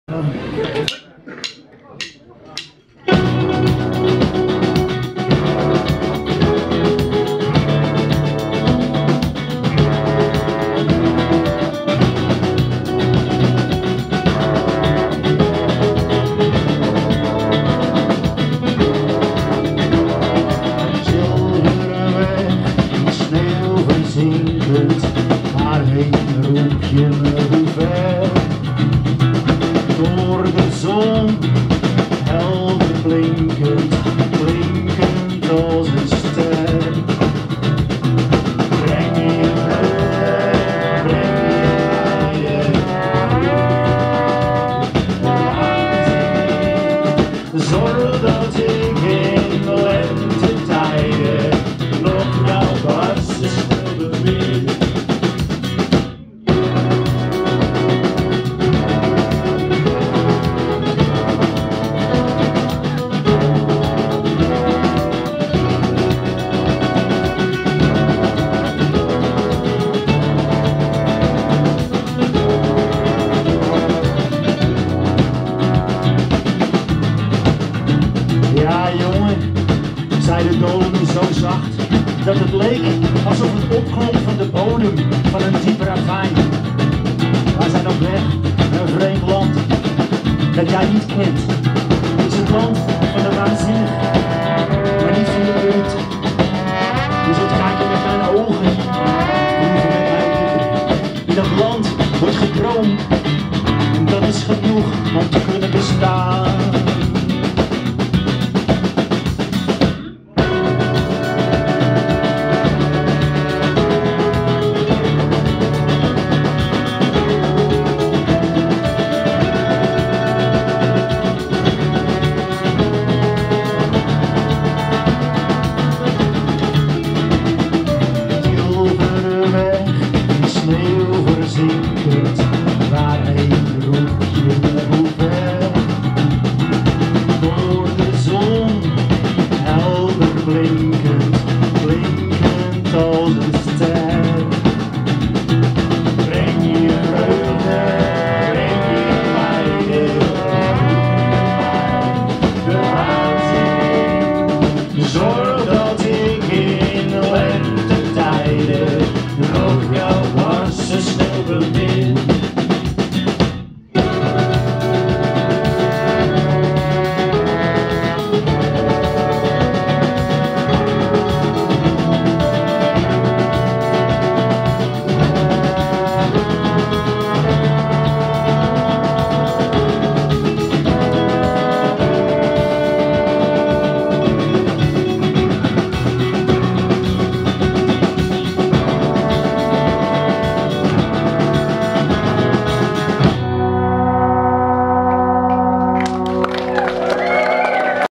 Waarheen roep je me hoe ver? Door de zon, helder blinkend, blinkend als een ster. Breng je weg, breng je mij. Zorg dat ik in lentetijden nog jouw vaste spullen ben. Ja jongen, zei de dode zo zacht, dat het leek alsof het opklom van de bodem van een diep ravijn. Wij zijn op weg naar een vreemd land dat jij niet kent. Het is het land van de waanzinnig.